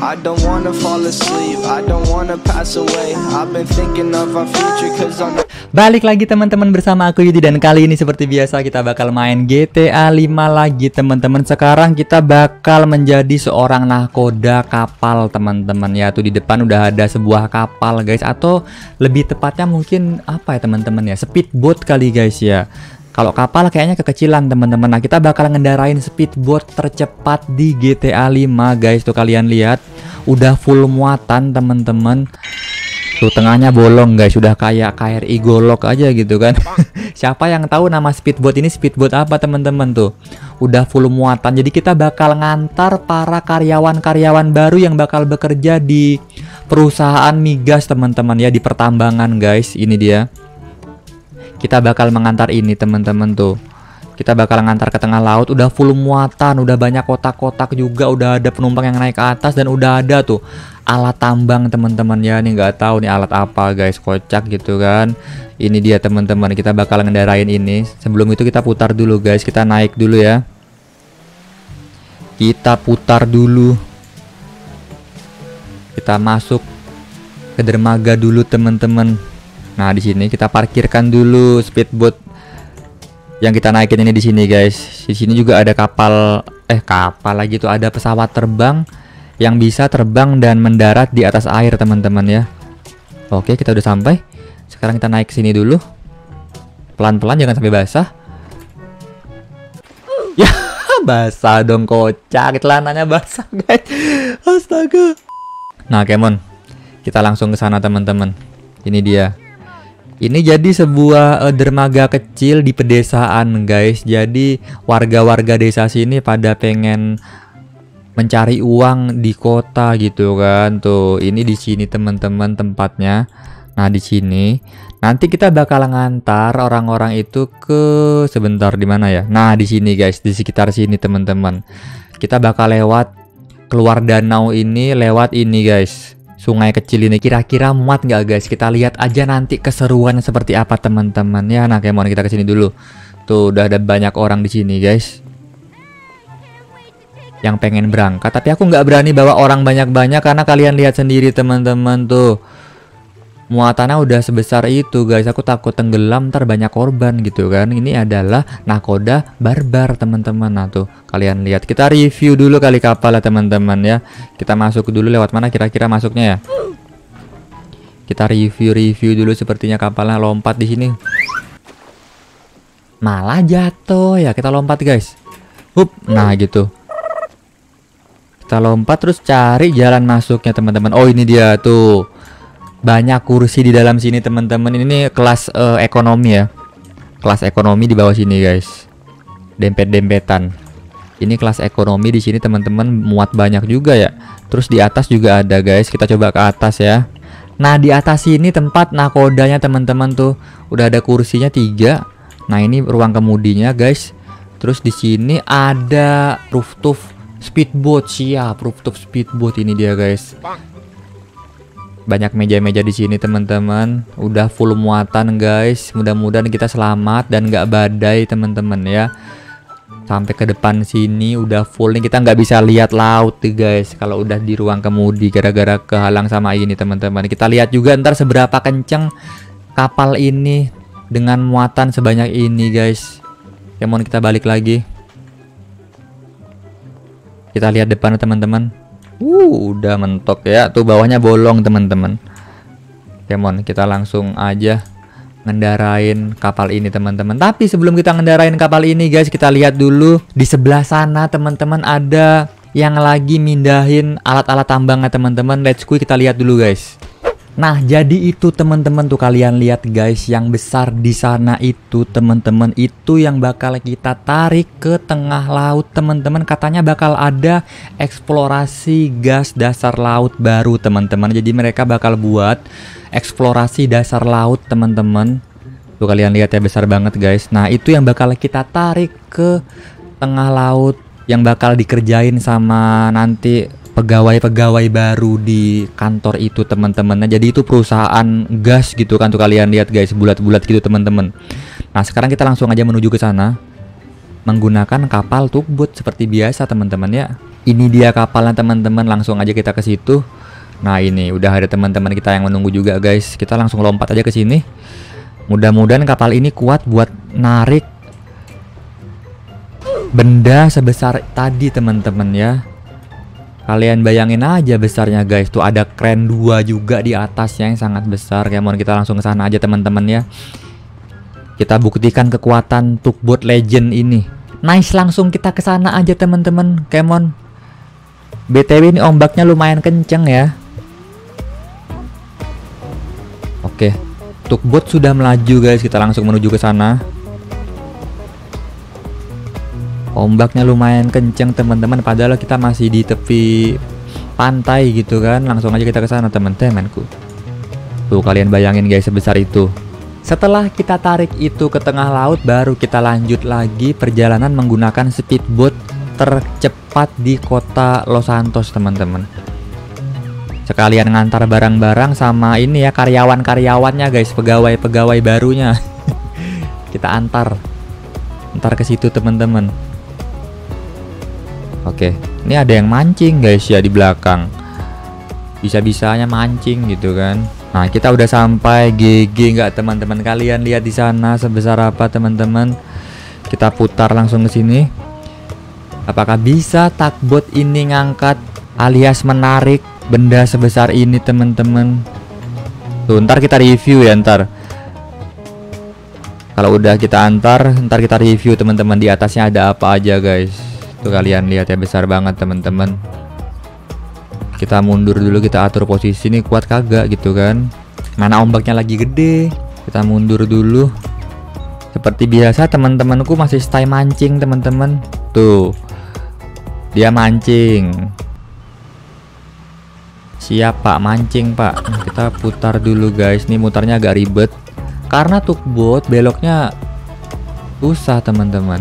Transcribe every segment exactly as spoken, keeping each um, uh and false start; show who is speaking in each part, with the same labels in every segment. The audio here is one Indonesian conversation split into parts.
Speaker 1: I don't wanna fall asleep, I don't wanna pass away. I've been thinking of our future cause I'm
Speaker 2: Balik lagi teman-teman bersama aku Yudi, dan kali ini seperti biasa kita bakal main G T A lima lagi teman-teman. Sekarang kita bakal menjadi seorang nahkoda kapal teman-teman ya. Tuh di depan udah ada sebuah kapal guys, atau lebih tepatnya mungkin apa ya teman-teman ya, speedboat kali guys ya. Kalau kapal kayaknya kekecilan teman-teman. Nah kita bakal ngendarain speedboat tercepat di G T A lima guys. Tuh kalian lihat udah full muatan teman-teman. Tuh tengahnya bolong guys, sudah kayak K R I Golok aja gitu kan. Siapa yang tahu nama speedboat ini speedboat apa teman-teman? Tuh udah full muatan. Jadi kita bakal ngantar para karyawan-karyawan baru yang bakal bekerja di perusahaan migas teman-teman ya, di pertambangan guys. Ini dia. Kita bakal mengantar ini teman-teman tuh. Kita bakal ngantar ke tengah laut, udah full muatan, udah banyak kotak-kotak juga, udah ada penumpang yang naik ke atas, dan udah ada tuh alat tambang teman-teman ya. Ini nggak tahu nih alat apa guys, kocak gitu kan. Ini dia teman-teman, kita bakal ngendarain ini. Sebelum itu kita putar dulu guys, kita naik dulu ya. Kita putar dulu. Kita masuk ke dermaga dulu teman-teman. Nah di sini kita parkirkan dulu speedboat yang kita naikin ini di sini guys. Di sini juga ada kapal, eh kapal lagi tuh, ada pesawat terbang yang bisa terbang dan mendarat di atas air teman-teman ya. Oke kita udah sampai. Sekarang kita naik sini dulu. Pelan-pelan jangan sampai basah. Ya basah dong, kocak, celananya basah guys. Astaga. Nah Kemon, kita langsung ke sana teman-teman. Ini dia. Ini jadi sebuah uh, dermaga kecil di pedesaan guys. Jadi warga-warga desa sini pada pengen mencari uang di kota gitu kan. Tuh ini di sini teman-teman tempatnya. Nah di sini nanti kita bakal ngantar orang-orang itu ke, sebentar di mana ya? Nah di sini guys, di sekitar sini teman-teman. Kita bakal lewat keluar danau ini, lewat ini guys. Sungai kecil ini kira-kira muat nggak guys? Kita lihat aja nanti keseruan seperti apa teman-teman ya. Nah Kemon, kita kesini dulu. Tuh udah ada banyak orang di sini guys yang pengen berangkat, tapi aku nggak berani bawa orang banyak-banyak karena kalian lihat sendiri teman-teman tuh muatannya udah sebesar itu guys. Aku takut tenggelam, ntar banyak korban gitu kan. Ini adalah nahkoda barbar teman-teman. Nah tuh kalian lihat. Kita review dulu kali kapal ya teman-teman ya. Kita masuk dulu, lewat mana kira-kira masuknya ya. Kita review-review dulu. Sepertinya kapalnya lompat di sini. Malah jatuh ya. Kita lompat guys. Hup, nah gitu. Kita lompat terus cari jalan masuknya teman-teman. Oh ini dia tuh. Banyak kursi di dalam sini teman-teman. Ini kelas uh, ekonomi ya. Kelas ekonomi di bawah sini guys. Dempet-dempetan. Ini kelas ekonomi di sini teman-teman, muat banyak juga ya. Terus di atas juga ada guys. Kita coba ke atas ya. Nah di atas sini tempat nakodanya teman-teman tuh. Udah ada kursinya tiga. Nah ini ruang kemudinya guys. Terus di sini ada rooftop speedboat. Siap, rooftop speedboat ini dia guys. Banyak meja-meja di sini teman-teman. Udah full muatan guys. Mudah-mudahan kita selamat dan nggak badai teman-teman ya. Sampai ke depan sini udah full nih. Kita nggak bisa lihat laut nih guys kalau udah di ruang kemudi gara-gara kehalang sama ini teman-teman. Kita lihat juga ntar seberapa kenceng kapal ini dengan muatan sebanyak ini guys. Kemon, kita balik lagi. Kita lihat depannya teman-teman. Uh, udah mentok ya. Tuh bawahnya bolong teman-teman. Kemon, kita langsung aja ngendarain kapal ini teman-teman. Tapi sebelum kita ngendarain kapal ini guys, kita lihat dulu di sebelah sana teman-teman ada yang lagi mindahin alat-alat tambangnya teman-teman. Let's go, kita lihat dulu guys. Nah jadi itu teman-teman tuh kalian lihat guys, yang besar di sana itu teman-teman, itu yang bakal kita tarik ke tengah laut teman-teman. Katanya bakal ada eksplorasi gas dasar laut baru teman-teman. Jadi mereka bakal buat eksplorasi dasar laut teman-teman. Tuh kalian lihat ya, besar banget guys. Nah itu yang bakal kita tarik ke tengah laut, yang bakal dikerjain sama nanti pegawai-pegawai baru di kantor itu teman-teman. Nah, jadi itu perusahaan gas gitu kan tuh kalian lihat guys, bulat-bulat gitu teman-teman. Nah sekarang kita langsung aja menuju ke sana menggunakan kapal tugboat seperti biasa teman-teman ya. Ini dia kapalnya teman-teman, langsung aja kita ke situ. Nah ini udah ada teman-teman kita yang menunggu juga guys. Kita langsung lompat aja ke sini. Mudah-mudahan kapal ini kuat buat narik benda sebesar tadi teman-teman ya. Kalian bayangin aja besarnya guys. Tuh ada kren dua juga di atasnya yang sangat besar. Kemon kita langsung ke sana aja teman-teman ya. Kita buktikan kekuatan tugboat legend ini. Nice, langsung kita ke sana aja teman-teman. Kemon. B T W ini ombaknya lumayan kenceng ya. Oke. Tugboat sudah melaju guys. Kita langsung menuju ke sana. Ombaknya lumayan kenceng teman-teman, padahal kita masih di tepi pantai gitu kan. Langsung aja kita ke sana teman-temanku. Tuh kalian bayangin guys, sebesar itu. Setelah kita tarik itu ke tengah laut, baru kita lanjut lagi perjalanan menggunakan speedboat tercepat di kota Los Santos teman-teman. Sekalian ngantar barang-barang sama ini ya, karyawan-karyawannya guys, pegawai-pegawai barunya. Kita antar antar ke situ teman-teman. Oke, ini ada yang mancing guys ya di belakang. Bisa-bisanya mancing gitu kan. Nah, kita udah sampai. G G nggak teman-teman? Kalian lihat di sana sebesar apa teman-teman. Kita putar langsung ke sini. Apakah bisa tugboat ini ngangkat alias menarik benda sebesar ini teman-teman? Tuh, ntar kita review ya ntar. Kalau udah kita antar, ntar kita review teman-teman di atasnya ada apa aja guys. Tuh kalian lihat ya, besar banget teman-teman. Kita mundur dulu, kita atur posisi nih, kuat kagak gitu kan. Mana ombaknya lagi gede. Kita mundur dulu. Seperti biasa teman-temanku masih stay mancing teman-teman. Tuh. Dia mancing. Siap Pak, mancing Pak. Nah, kita putar dulu guys. Nih mutarnya agak ribet karena tugboat beloknya susah teman-teman.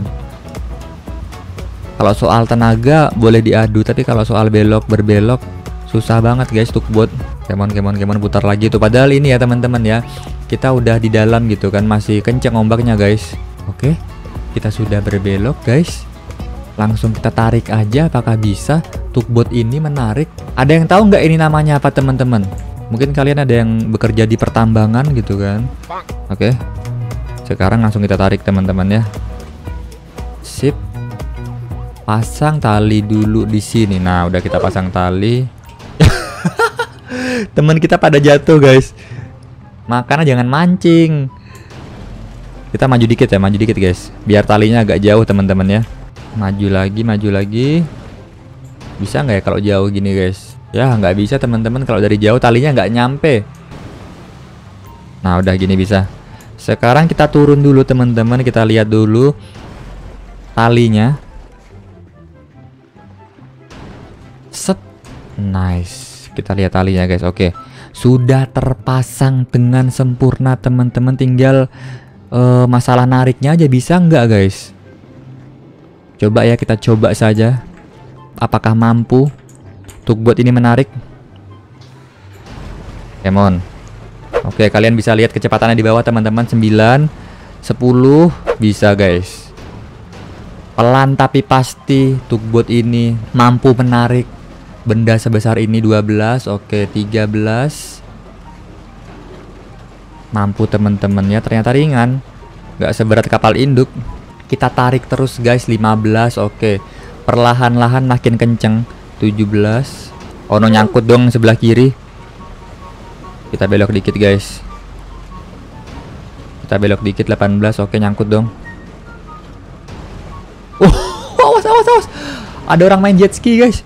Speaker 2: Kalau soal tenaga boleh diadu, tapi kalau soal belok berbelok susah banget guys tugboat. Kemon kemon kemon putar lagi tuh. Padahal ini ya teman-teman ya, kita udah di dalam gitu kan, masih kenceng ombaknya guys. Oke, kita sudah berbelok guys. Langsung kita tarik aja, apakah bisa tugboat ini menarik? Ada yang tahu nggak ini namanya apa teman-teman? Mungkin kalian ada yang bekerja di pertambangan gitu kan. Oke, sekarang langsung kita tarik teman-teman ya. Sip. Pasang tali dulu di sini. Nah, udah kita pasang tali. Teman kita pada jatuh, guys. Makanya jangan mancing. Kita maju dikit ya, maju dikit, guys. Biar talinya agak jauh, teman-teman ya. Maju lagi, maju lagi. Bisa nggak ya kalau jauh gini, guys? Ya, nggak bisa, teman-teman. Kalau dari jauh talinya nggak nyampe. Nah, udah gini bisa. Sekarang kita turun dulu, teman-teman. Kita lihat dulu talinya. Set. Nice. Kita lihat talinya guys. Oke, sudah terpasang dengan sempurna teman-teman. Tinggal uh, masalah nariknya aja, bisa nggak guys? Coba ya, kita coba saja. Apakah mampu tugboat ini menarik? Come on. Oke, kalian bisa lihat kecepatannya di bawah teman-teman. Sembilan, sepuluh. Bisa guys. Pelan tapi pasti tugboat ini mampu menarik benda sebesar ini. Dua belas. Oke, tiga belas. Mampu teman-teman ya, ternyata ringan. Gak seberat kapal induk. Kita tarik terus guys. Lima belas. Oke, perlahan-lahan makin kenceng. Tujuh belas. Oh no, nyangkut dong sebelah kiri. Kita belok dikit guys. Kita belok dikit. Delapan belas. Oke, nyangkut dong. Oh, awas awas awas. Ada orang main jet ski guys.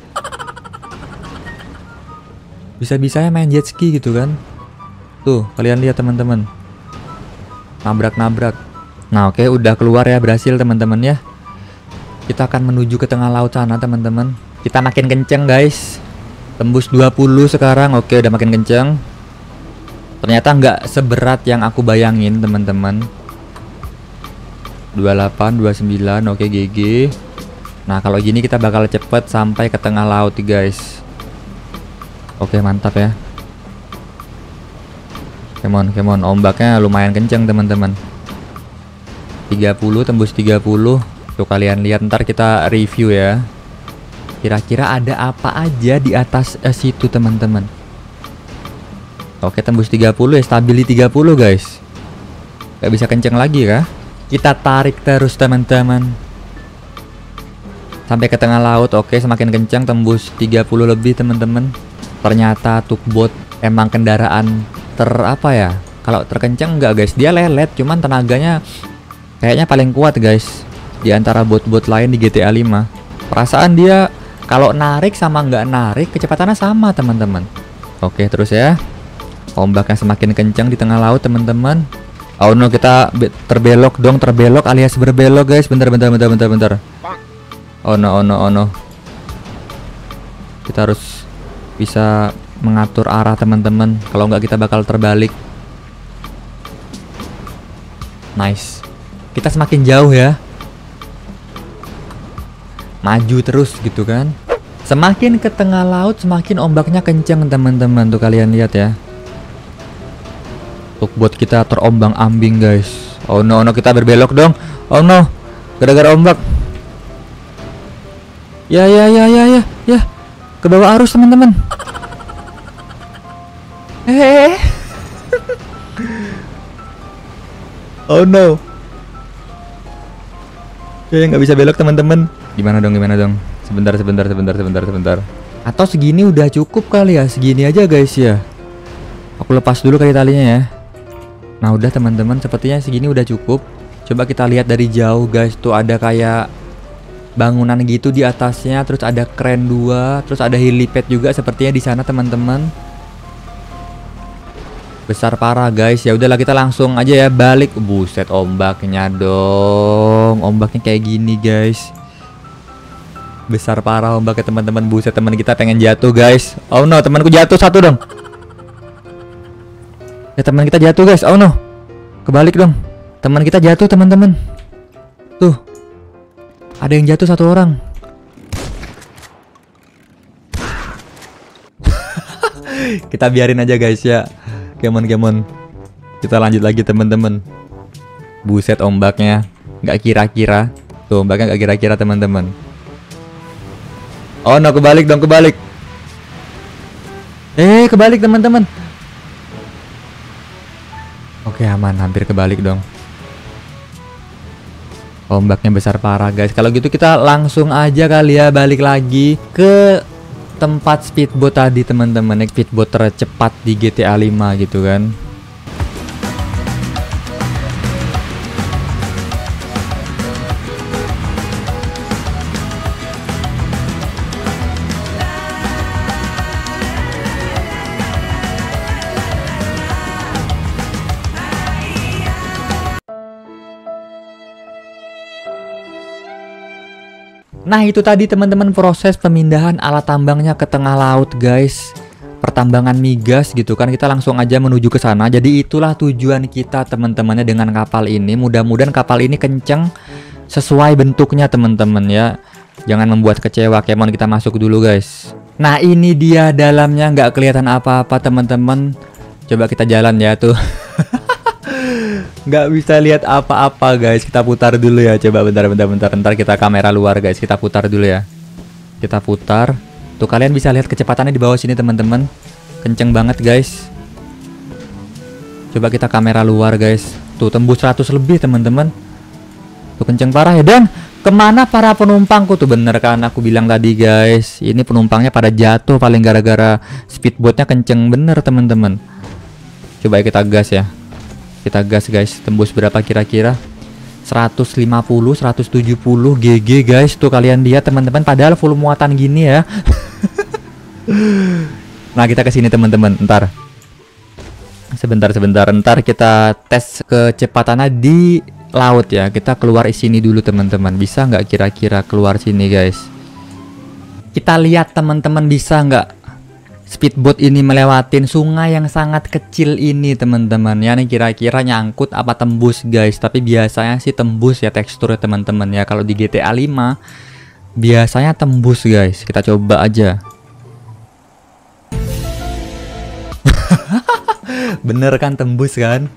Speaker 2: Bisa-bisanya main jet ski gitu kan. Tuh, kalian lihat teman-teman. Nabrak-nabrak. Nah, oke, udah keluar ya, berhasil teman-teman ya. Kita akan menuju ke tengah laut sana, teman-teman. Kita makin kenceng, guys. Tembus dua puluh sekarang. Oke, udah makin kenceng. Ternyata nggak seberat yang aku bayangin, teman-teman. dua puluh delapan, dua puluh sembilan. Oke, G G. Nah, kalau gini kita bakal cepet sampai ke tengah laut, guys. Oke, mantap ya. Come on, come on. Ombaknya lumayan kenceng teman-teman. tiga puluh, tembus tiga puluh. Tuh kalian lihat, ntar kita review ya. Kira-kira ada apa aja di atas eh, situ teman-teman. Oke, tembus tiga puluh ya, stabili tiga puluh guys. Gak bisa kenceng lagi kah? Kita tarik terus teman-teman sampai ke tengah laut. Oke, semakin kencang, tembus tiga puluh lebih teman-teman. Ternyata tugboat emang kendaraan ter apa ya? Kalau terkencang enggak guys, dia lelet, cuman tenaganya kayaknya paling kuat guys di antara bot-bot lain di G T A lima. Perasaan dia kalau narik sama nggak narik kecepatannya sama teman-teman. Oke, terus ya. Ombaknya semakin kencang di tengah laut teman-teman. Oh no, kita terbelok dong, terbelok alias berbelok guys. Bentar, bentar, bentar, bentar, bentar. Oh no, oh no, oh no. Kita harus bisa mengatur arah teman-teman. Kalau nggak kita bakal terbalik. Nice. Kita semakin jauh ya. Maju terus gitu kan. Semakin ke tengah laut semakin ombaknya kencang teman-teman. Tuh kalian lihat ya. Tugboat kita terombang-ambing guys. Oh no, no, kita berbelok dong. Oh no, gara-gara ombak. Ya ya ya ya ya ya. Ke bawah arus teman-teman. Eh. Oh no. Ya nggak bisa belok teman-teman. Gimana dong, gimana dong? Sebentar, sebentar, sebentar, sebentar, sebentar. Atau segini udah cukup kali ya? Segini aja guys ya. Aku lepas dulu kali talinya ya. Nah udah teman-teman, sepertinya segini udah cukup. Coba kita lihat dari jauh guys. Tuh ada kayak bangunan gitu di atasnya. Terus ada kren dua. Terus ada helipad juga sepertinya di sana teman-teman. Besar parah guys. Ya udahlah, kita langsung aja ya balik. Buset ombaknya dong. Ombaknya kayak gini guys. Besar parah ombaknya teman-teman. Buset, teman kita pengen jatuh guys. Oh no, temanku jatuh satu dong. Ya teman kita jatuh guys. Oh no. Kebalik dong. Teman kita jatuh teman-teman. Tuh. Ada yang jatuh satu orang. Kita biarin aja guys ya. Come on, come on. Kita lanjut lagi teman-teman. Buset ombaknya. Nggak kira-kira. Tuh ombaknya nggak kira-kira teman-teman. Oh no, kebalik dong, kebalik. Eh, kebalik teman-teman. Oke, aman, hampir kebalik dong. Ombaknya besar parah guys. Kalau gitu kita langsung aja kali ya balik lagi ke tempat speedboat tadi teman-teman. Speedboat tercepat di G T A lima gitu kan. Nah itu tadi teman-teman proses pemindahan alat tambangnya ke tengah laut guys. Pertambangan migas gitu kan. Kita langsung aja menuju ke sana. Jadi itulah tujuan kita teman-temannya dengan kapal ini. Mudah-mudahan kapal ini kenceng sesuai bentuknya teman-teman ya. Jangan membuat kecewa. Kemon, kita masuk dulu guys. Nah ini dia dalamnya, nggak kelihatan apa-apa teman-teman. Coba kita jalan ya tuh. Nggak bisa lihat apa-apa guys. Kita putar dulu ya. Coba bentar, bentar, bentar. Ntar kita kamera luar guys. Kita putar dulu ya. Kita putar. Tuh kalian bisa lihat kecepatannya di bawah sini teman-teman. Kenceng banget guys. Coba kita kamera luar guys. Tuh tembus seratus lebih teman-teman. Tuh kenceng parah ya. Dan kemana para penumpangku tuh? Bener kan aku bilang tadi guys. Ini penumpangnya pada jatuh paling gara-gara speedboatnya kenceng bener teman-teman. Coba kita gas ya. Kita gas guys. Tembus berapa kira-kira? seratus lima puluh, seratus tujuh puluh G G guys. Tuh kalian lihat teman-teman. Padahal full muatan gini ya. Nah kita kesini teman-teman. Ntar. Sebentar, sebentar. Ntar kita tes kecepatannya di laut ya. Kita keluar sini dulu teman-teman. Bisa nggak kira-kira keluar sini guys? Kita lihat teman-teman bisa nggak speedboat ini melewatin sungai yang sangat kecil ini teman-teman ya. Nih kira-kira nyangkut apa tembus guys. Tapi biasanya sih tembus ya teksturnya teman-teman ya. Kalau di G T A lima biasanya tembus guys. Kita coba aja. Bener kan, tembus kan?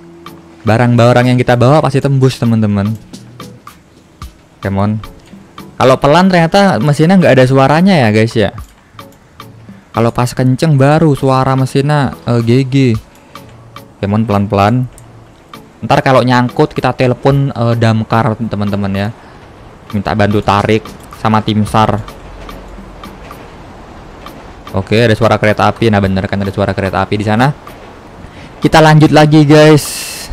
Speaker 2: Barang-barang yang kita bawa pasti tembus teman-teman. Come on. Kalau pelan ternyata mesinnya nggak ada suaranya ya guys ya. Kalau pas kenceng baru suara mesinnya uh, G G. Kemon pelan-pelan. Ntar kalau nyangkut kita telepon uh, damkar teman-teman ya. Minta bantu tarik sama tim SAR. Oke, ada suara kereta api. Nah, bener kan ada suara kereta api di sana. Kita lanjut lagi guys.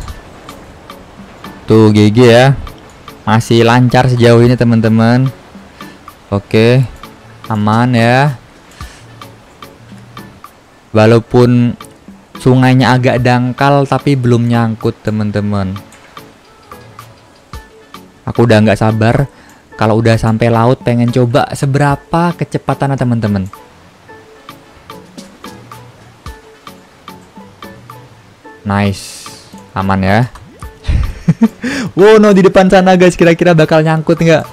Speaker 2: Tuh G G ya. Masih lancar sejauh ini teman-teman. Oke, aman ya. Walaupun sungainya agak dangkal tapi belum nyangkut teman-teman. Aku udah nggak sabar kalau udah sampai laut, pengen coba seberapa kecepatannya teman-teman. Nice, aman ya. Wow, no, di depan sana guys, kira-kira bakal nyangkut nggak?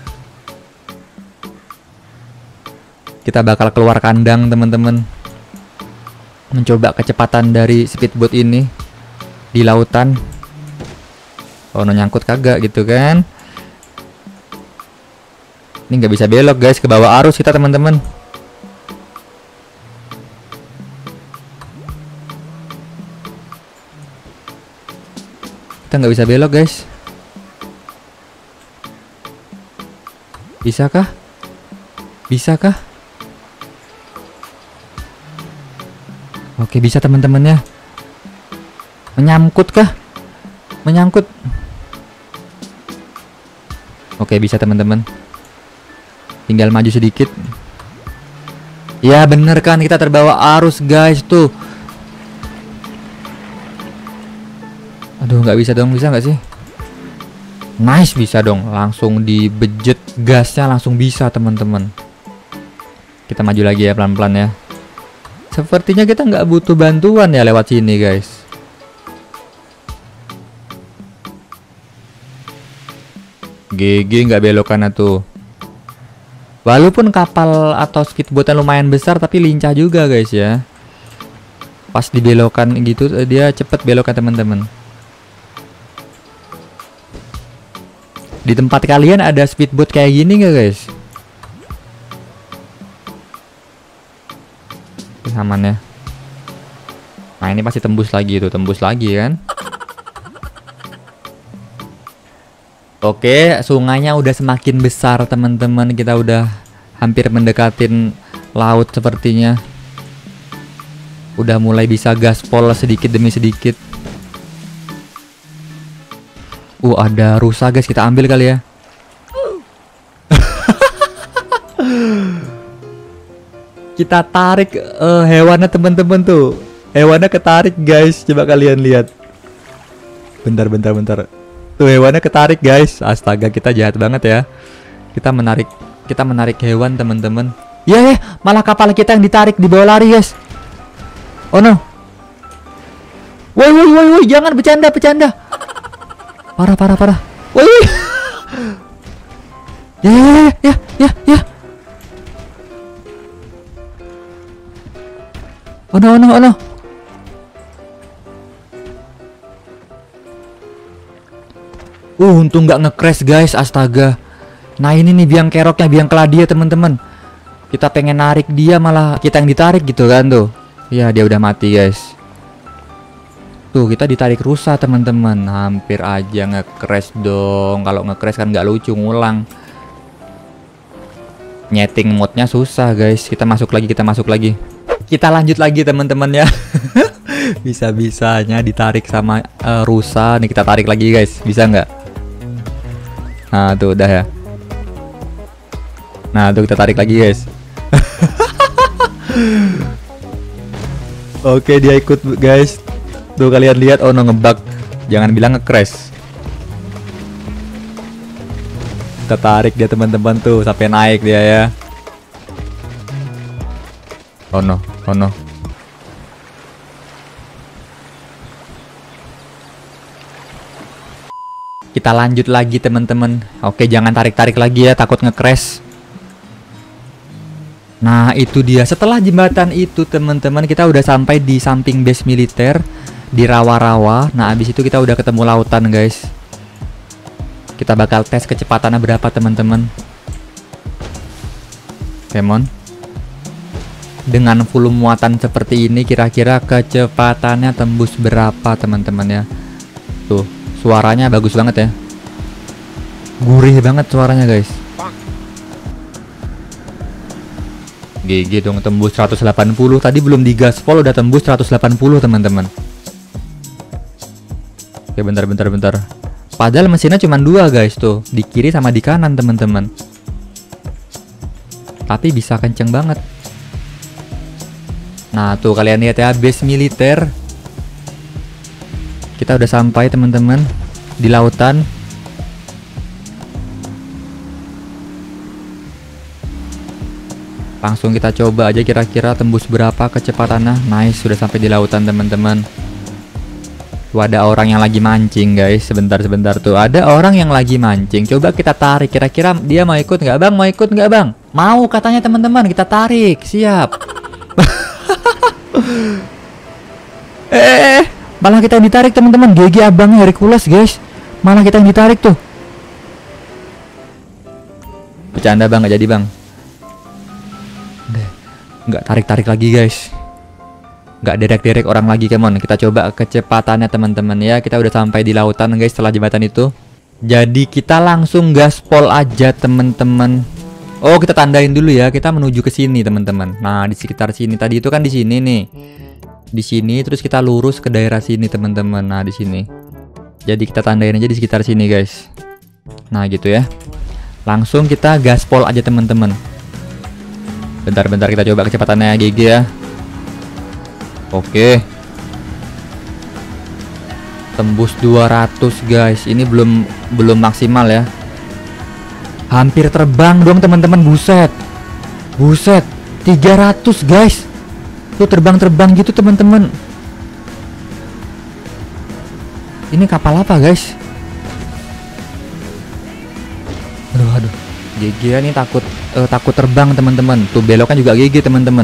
Speaker 2: Kita bakal keluar kandang teman-teman. Mencoba kecepatan dari speedboat ini di lautan. Oh, no, nyangkut kagak gitu kan? Ini nggak bisa belok guys, ke bawah arus kita teman-teman. Kita nggak bisa belok guys. Bisakah? Bisakah? Oke, bisa teman-teman ya. Menyangkut kah? Menyangkut. Oke, bisa teman-teman. Tinggal maju sedikit. Ya bener kan, kita terbawa arus guys tuh. Aduh, nggak bisa dong, bisa nggak sih? Nice, bisa dong. Langsung dibejet gasnya, langsung bisa teman-teman. Kita maju lagi ya pelan-pelan ya. Sepertinya kita nggak butuh bantuan ya lewat sini guys. G G nggak belokan tuh. Walaupun kapal atau speedboatnya lumayan besar tapi lincah juga guys ya. Pas dibelokan gitu dia cepet belokan teman-teman. Di tempat kalian ada speedboat kayak gini nggak guys? Aman ya. Nah ini pasti tembus lagi tuh, tembus lagi kan. Oke, sungainya udah semakin besar teman-teman. Kita udah hampir mendekatin laut sepertinya. Udah mulai bisa gaspol sedikit demi sedikit. Uh, ada rusa guys, kita ambil kali ya. Kita tarik uh, hewannya teman-teman tuh. Hewannya ketarik guys, coba kalian lihat. Bentar, bentar, bentar. Tuh hewannya ketarik guys. Astaga, kita jahat banget ya. Kita menarik, kita menarik hewan teman-teman. Ya ya, malah kapal kita yang ditarik di bawah lari guys. Oh no. Woi woi woi woi, jangan bercanda bercanda. Parah parah parah. Woi woi. Ya ya ya ya ya. Oh no, oh no, oh no. Uh, untung nggak nge-crash guys, astaga. Nah ini nih biang keroknya, biang keladi ya teman-teman. Kita pengen narik dia malah kita yang ditarik gitu kan tuh. Ya dia udah mati guys. Tuh kita ditarik rusa teman-teman. Hampir aja nge-crash dong. Kalau nge-crash kan nggak lucu, ngulang. Nyeting modnya susah guys. Kita masuk lagi, kita masuk lagi. Kita lanjut lagi teman-teman ya. Bisa-bisanya ditarik sama uh, rusa. Nih kita tarik lagi guys. Bisa nggak? Nah tuh udah ya. Nah tuh kita tarik lagi guys. Oke dia ikut guys. Tuh kalian lihat, oh no ngebug. Jangan bilang nge-crash. Kita tarik dia teman-teman tuh sampai naik dia ya. Oh no, oh no. Kita lanjut lagi teman-teman. Oke, jangan tarik-tarik lagi ya, takut nge-crash. Nah, itu dia. Setelah jembatan itu teman-teman, kita udah sampai di samping base militer di rawa-rawa. Nah, abis itu kita udah ketemu lautan, guys. Kita bakal tes kecepatannya berapa teman-teman. Come on. Dengan full muatan seperti ini kira-kira kecepatannya tembus berapa teman-teman ya. Tuh, suaranya bagus banget ya. Gurih banget suaranya guys. G G dong, tembus seratus delapan puluh. Tadi belum digaspol udah tembus seratus delapan puluh teman-teman. Oke, bentar bentar bentar. Padahal mesinnya cuma dua guys tuh, di kiri sama di kanan teman-teman. Tapi bisa kenceng banget. Nah tuh kalian lihat ya, base militer. Kita udah sampai teman-teman di lautan. Langsung kita coba aja kira-kira tembus berapa kecepatannya. Nice, sudah sampai di lautan teman-teman. Tuh ada orang yang lagi mancing guys. Sebentar-sebentar tuh ada orang yang lagi mancing. Coba kita tarik, kira-kira dia mau ikut nggak bang? Mau ikut nggak bang? Mau katanya teman-teman, kita tarik. Siap. eh, malah kita yang ditarik teman-teman. G G abangnya Hercules guys. Malah kita yang ditarik tuh. Bercanda bang, nggak jadi bang. Nggak tarik-tarik lagi guys. Nggak derek-derek orang lagi. Come on, kita coba kecepatannya teman-teman ya. Kita udah sampai di lautan guys setelah jembatan itu. Jadi kita langsung gaspol aja teman-teman. Oh, kita tandain dulu ya. Kita menuju ke sini teman-teman. Nah, di sekitar sini. Tadi itu kan di sini nih. Di sini terus kita lurus ke daerah sini teman-teman. Nah, di sini. Jadi kita tandain aja di sekitar sini guys. Nah, gitu ya. Langsung kita gaspol aja teman-teman. Bentar-bentar kita coba kecepatannya G G ya. Oke. Tembus dua ratus guys. Ini belum belum maksimal ya. Hampir terbang dong teman-teman. Buset. Buset. tiga ratus guys. Tuh terbang-terbang gitu teman-teman. Ini kapal apa guys? Aduh aduh. G G ya, ini takut uh, takut terbang teman-teman. Tuh beloknya juga G G teman-teman.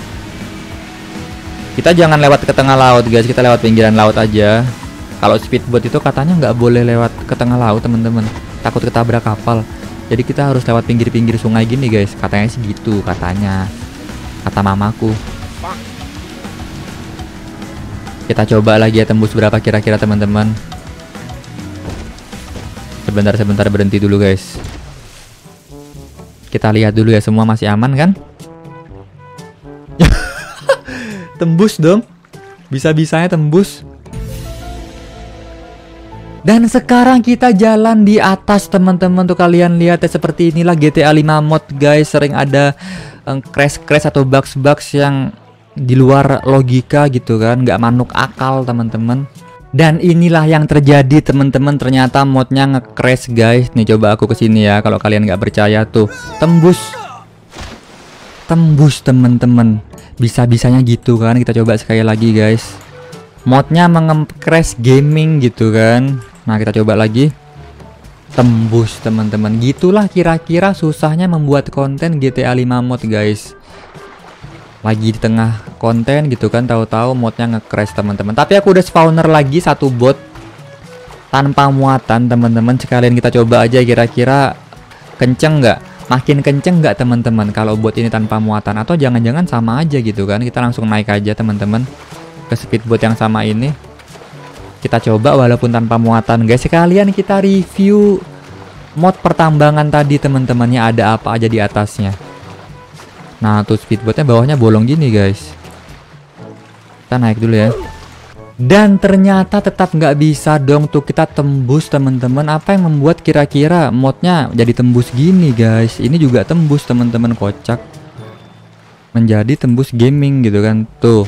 Speaker 2: Kita jangan lewat ke tengah laut guys. Kita lewat pinggiran laut aja. Kalau speedboat itu katanya nggak boleh lewat ke tengah laut teman-teman. Takut ketabrak kapal. Jadi kita harus lewat pinggir-pinggir sungai gini guys. Katanya sih gitu, katanya. Kata mamaku. Kita coba lagi ya, tembus berapa kira-kira teman-teman. Sebentar-sebentar berhenti dulu guys. Kita lihat dulu ya, semua masih aman kan? Tembus dong. Bisa-bisanya tembus. Dan sekarang kita jalan di atas teman-teman. Tuh kalian lihat ya, seperti inilah G T A lima mod guys. Sering ada crash-crash atau bugs-bugs yang di luar logika gitu kan, nggak manuk akal teman-teman. Dan inilah yang terjadi teman-teman. Ternyata modnya nge-crash guys. Nih coba aku kesini ya, kalau kalian nggak percaya tuh. Tembus. Tembus teman-teman. Bisa-bisanya gitu kan. Kita coba sekali lagi guys. Modnya menge-crash gaming gitu kan. Nah kita coba lagi. Tembus teman-teman. Gitulah kira-kira susahnya membuat konten G T A lima mod guys. Lagi di tengah konten gitu kan, tahu-tahu modnya nge-crash teman-teman. Tapi aku udah spawner lagi satu bot tanpa muatan teman-teman. Sekalian kita coba aja kira-kira kenceng nggak, makin kenceng nggak teman-teman kalau bot ini tanpa muatan, atau jangan-jangan sama aja gitu kan. Kita langsung naik aja teman-teman ke speedboat yang sama ini. Kita coba walaupun tanpa muatan guys. Sekalian kita review mod pertambangan tadi teman-temannya, ada apa aja di atasnya. Nah tuh speedboatnya bawahnya bolong gini guys. Kita naik dulu ya. Dan ternyata tetap nggak bisa dong tuh kita tembus teman-teman. Apa yang membuat kira-kira modnya jadi tembus gini guys? Ini juga tembus teman-teman, kocak. Menjadi tembus gaming gitu kan. Tuh.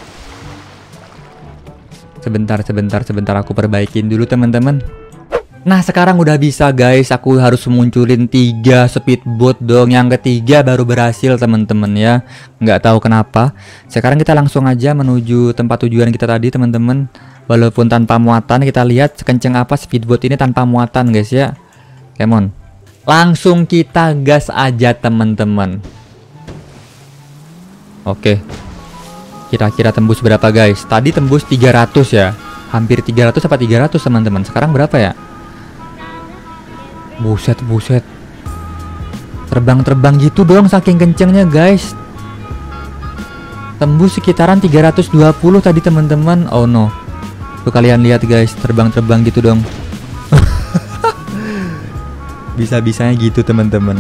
Speaker 2: Sebentar, sebentar, sebentar aku perbaikin dulu teman-teman. Nah sekarang udah bisa guys. Aku harus munculin tiga speedboat dong. Yang ketiga baru berhasil teman-teman ya. Nggak tahu kenapa. Sekarang kita langsung aja menuju tempat tujuan kita tadi teman-teman. Walaupun tanpa muatan, kita lihat sekenceng apa speedboat ini tanpa muatan guys ya. Come on. Langsung kita gas aja teman-teman. Oke. Kira-kira tembus berapa guys? Tadi tembus tiga ratus ya. Hampir tiga ratus apa tiga ratus teman-teman. Sekarang berapa ya? Buset, buset. Terbang-terbang gitu dong saking kencengnya guys. Tembus sekitaran tiga ratus dua puluh tadi teman-teman. Oh no. Tuh kalian lihat guys, terbang-terbang gitu dong. Bisa-bisanya gitu teman-teman.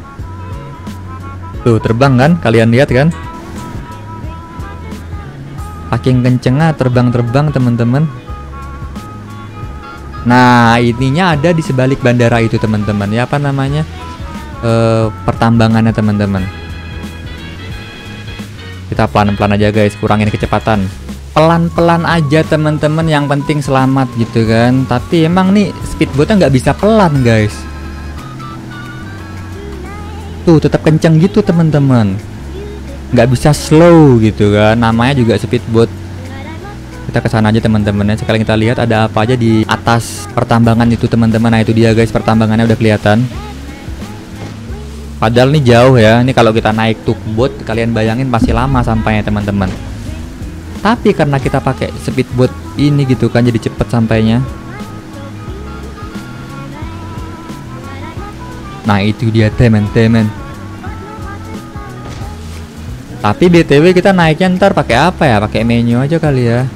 Speaker 2: Tuh terbang kan, kalian lihat kan? Saking kencengnya terbang-terbang teman-teman. Nah, ininya ada di sebalik bandara itu teman-teman. Ya apa namanya? E, pertambangannya teman-teman. Kita pelan-pelan aja guys, kurangin kecepatan. Pelan-pelan aja teman-teman, yang penting selamat gitu kan. Tapi emang nih speedboatnya nggak bisa pelan guys. Tuh tetap kenceng gitu teman-teman. Nggak bisa slow gitu kan. Namanya juga speedboat. Kita kesana aja teman-teman ya. Sekarang kita lihat ada apa aja di atas pertambangan itu teman-teman. Nah itu dia guys, pertambangannya udah kelihatan. Padahal nih jauh ya. Ini kalau kita naik tugboat, kalian bayangin pasti lama sampainya teman-teman. Tapi karena kita pakai speedboat ini gitu kan, jadi cepet sampainya. Nah itu dia teman-teman. Tapi B T W kita naiknya ntar pakai apa ya? Pakai menu aja kali ya.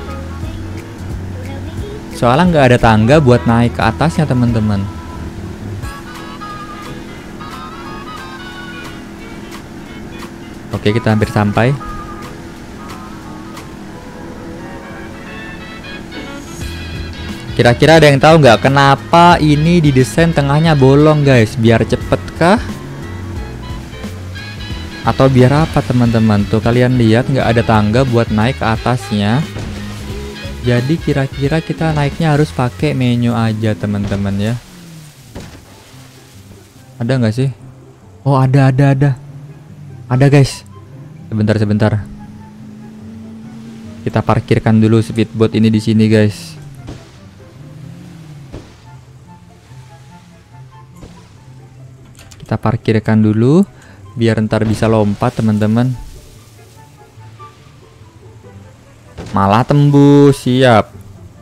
Speaker 2: Soalnya nggak ada tangga buat naik ke atasnya teman-teman. Oke, kita hampir sampai. Kira-kira ada yang tahu nggak kenapa ini didesain tengahnya bolong guys? Biar cepet kah? Atau biar apa teman-teman? Tuh kalian lihat nggak ada tangga buat naik ke atasnya. Jadi kira-kira kita naiknya harus pakai menu aja teman-teman ya. Ada nggak sih? Oh ada ada ada. Ada guys. Sebentar sebentar. Kita parkirkan dulu speedboat ini di sini guys. Kita parkirkan dulu biar ntar bisa lompat teman-teman. Malah tembus, siap.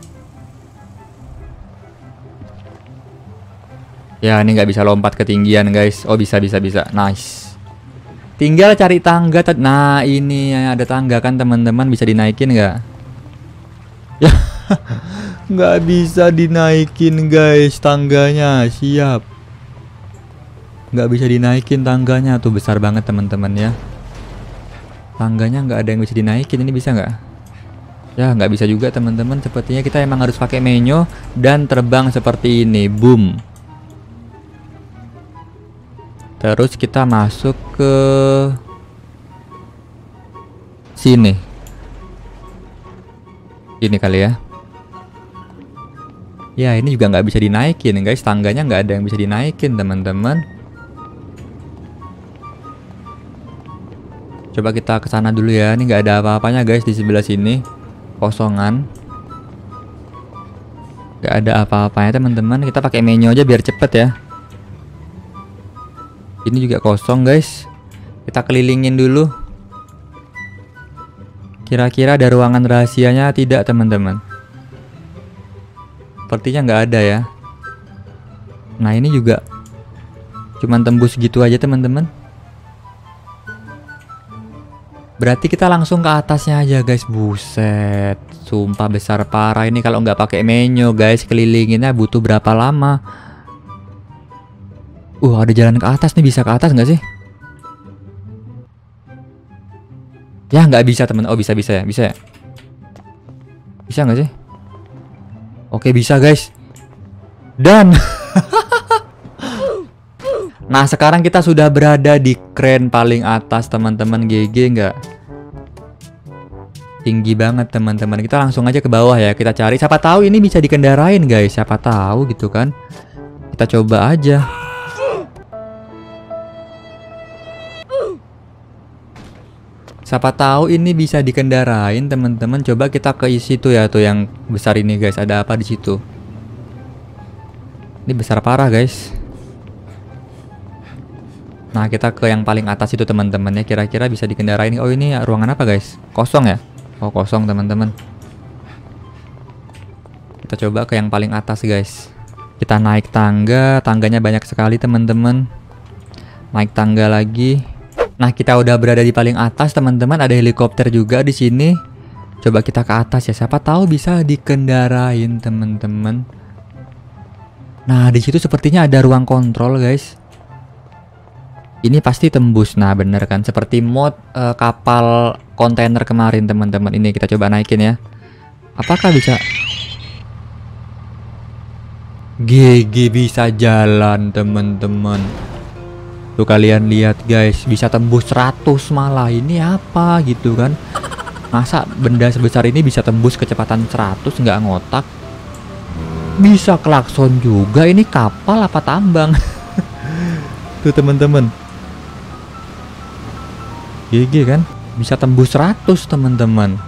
Speaker 2: Ya ini nggak bisa lompat ketinggian guys. Oh bisa bisa bisa, nice. Tinggal cari tangga. Nah ini ada tangga kan teman-teman, bisa dinaikin nggak? Ya nggak bisa dinaikin guys tangganya, siap. Nggak bisa dinaikin tangganya, tuh besar banget teman-teman ya. Tangganya nggak ada yang bisa dinaikin, ini bisa nggak? Ya nggak bisa juga teman-teman. Sepertinya kita emang harus pakai menu dan terbang seperti ini. Boom. Terus kita masuk ke sini. Ini kali ya. Ya ini juga nggak bisa dinaikin guys. Tangganya nggak ada yang bisa dinaikin teman-teman. Coba kita ke sana dulu ya. Ini nggak ada apa-apanya guys di sebelah sini. Kosongan. Nggak ada apa-apanya teman-teman. Kita pakai menu aja biar cepet ya. Ini juga kosong guys. Kita kelilingin dulu. Kira-kira ada ruangan rahasianya tidak teman-teman? Sepertinya nggak ada ya. Nah ini juga cuman tembus gitu aja teman-teman. Berarti kita langsung ke atasnya aja guys. Buset, sumpah besar parah ini kalau nggak pakai menu guys. Kelilinginnya butuh berapa lama? Uh ada jalan ke atas nih, bisa ke atas nggak sih? Ya nggak bisa teman. Oh bisa bisa ya, bisa ya. Bisa nggak sih? Oke bisa guys. Dan nah sekarang kita sudah berada di crane paling atas teman-teman. G G nggak? Tinggi banget teman-teman. Kita langsung aja ke bawah ya. Kita cari. Siapa tahu ini bisa dikendarain guys. Siapa tahu gitu kan. Kita coba aja. Siapa tahu ini bisa dikendarain teman-teman. Coba kita ke situ ya tuh yang besar ini guys. Ada apa di situ? Ini besar parah guys. Nah kita ke yang paling atas itu teman-teman ya. Kira-kira bisa dikendarain. Oh ini ruangan apa guys? Kosong ya? Oh kosong teman-teman. Kita coba ke yang paling atas guys. Kita naik tangga. Tangganya banyak sekali teman-teman. Naik tangga lagi. Nah, kita udah berada di paling atas, teman-teman. Ada helikopter juga di sini. Coba kita ke atas ya. Siapa tahu bisa dikendarain, teman-teman. Nah, di situ sepertinya ada ruang kontrol, guys. Ini pasti tembus. Nah, bener kan? Seperti mod uh, kapal kontainer kemarin, teman-teman. Ini kita coba naikin ya. Apakah bisa? G G bisa jalan, teman-teman. Tuh kalian lihat guys, bisa tembus seratus malah. Ini apa gitu kan? Masa benda sebesar ini bisa tembus kecepatan seratus, nggak ngotak? Bisa klakson juga. Ini kapal apa tambang? Tuh teman-teman. G G kan? Bisa tembus seratus, teman-teman.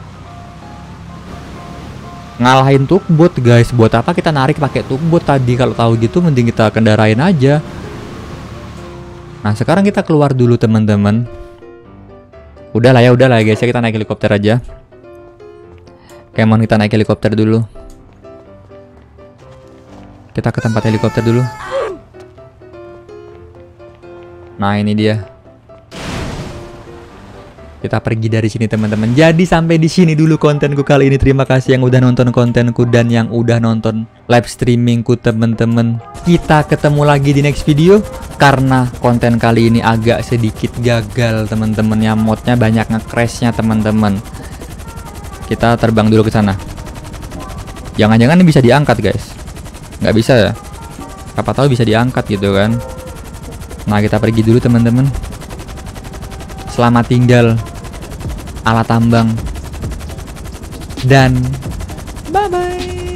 Speaker 2: Ngalahin tugboat guys. Buat apa kita narik pakai tugboat tadi? Kalau tahu gitu mending kita kendarain aja. Nah, sekarang kita keluar dulu, teman-teman. Udah lah ya, udah lah ya guys, ya kita naik helikopter aja. Kemon, kita naik helikopter dulu. Kita ke tempat helikopter dulu. Nah, ini dia. Kita pergi dari sini, teman-teman. Jadi sampai di sini dulu kontenku kali ini. Terima kasih yang udah nonton kontenku dan yang udah nonton live streamingku, teman-teman. Kita ketemu lagi di next video. Karena konten kali ini agak sedikit gagal, teman-teman. Ya, modnya banyak nge-crashnya, teman-teman. Kita terbang dulu ke sana. Jangan-jangan ini bisa diangkat, guys. Nggak bisa ya? Siapa tahu bisa diangkat gitu kan. Nah, kita pergi dulu, teman-teman. Selamat tinggal ala tambang. Dan bye-bye.